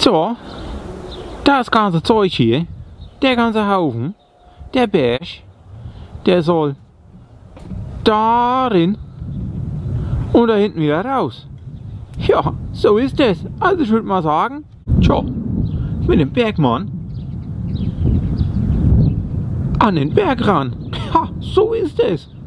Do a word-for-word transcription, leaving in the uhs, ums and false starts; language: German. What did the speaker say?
So, das ganze Zeug hier, der ganze Haufen, der Berg, der soll darin und da hinten wieder raus. Ja, so ist es. Also ich würde mal sagen, tja, mit dem Bergmann an den Berg ran. Ja, so ist es.